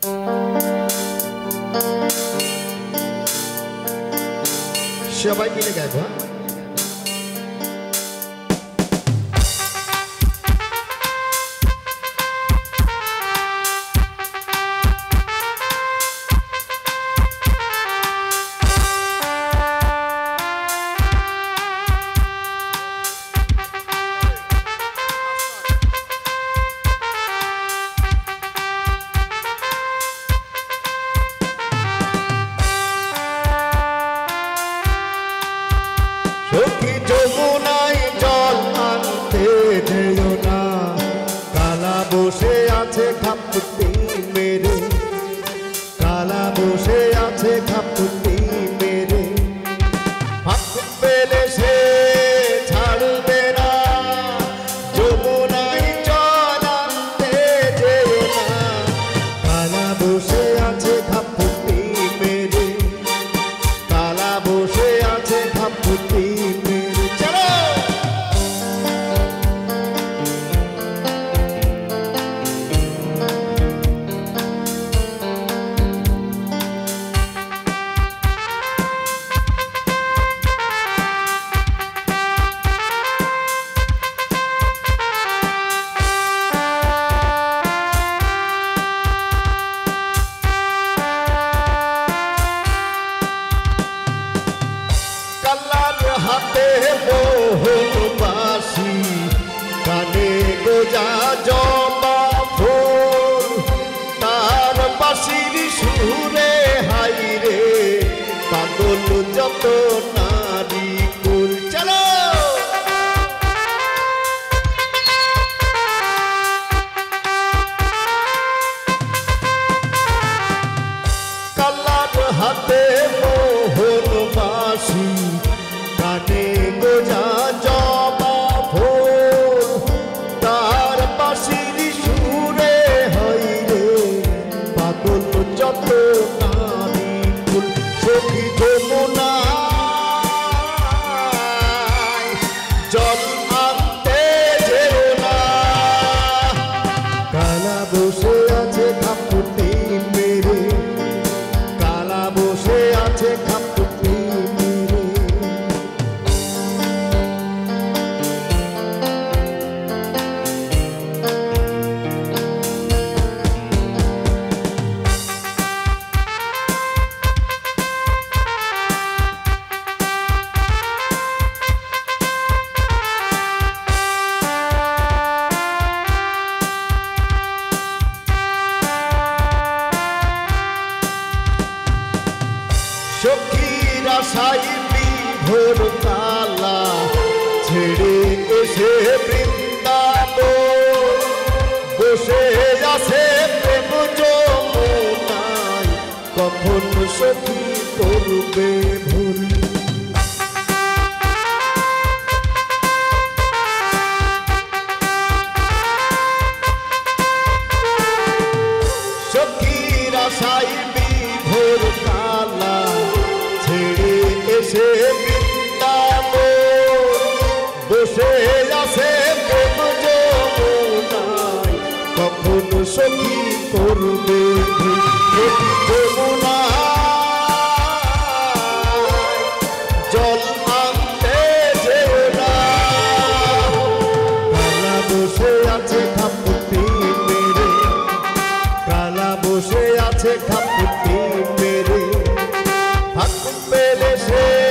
সবাই মিলে গাইবো। সখী যমুনায় জল আনতে যেও না, কালা বসে আছে খাপটি মেরে, কালা বসে আছে খাপটি মেরে, হাত পেলে সে ছাড়বে না। যমুনায় জল আনতে যেও না, কালা বসে আছে খাপটি মেরে, কালা বসে আছে খাপটি মেরে। চলো কালার হাতে মোহন বাসি, কানে গোজা জবা ফুল, তার বাঁশির সুরে হাই রে পাগল যত নারী কুল। চলো কালার হাতে মোহন বাসি, কানে গোজা জবা ফুল, তার বাঁশির সুরে হয় রে পাগল যত নারী কুল। সখী যমুনায় জল আনতে যেও না, কালা বসে আছে খাপটি মেরে, কালা বসে আছে খাপটি মেরে। সখীর আশায় বিভোর কালা ছেড়ে এসে বৃন্দাবন, বসে আছে প্রেম যমুনায়, কখন সখী করবে ভুল। সখীর আশায় বিভোর কালা ছেড়ে এসে বৃন্দাবন, বসে আছে প্রেম যমুনায়, কখন সখী করবে ভুল। যমুনায় জল আনতে যেও না, কালা বসে আছে খাপটি মেরে, কালা বসে আছে খাপটি মেরে, হাত পেলে সে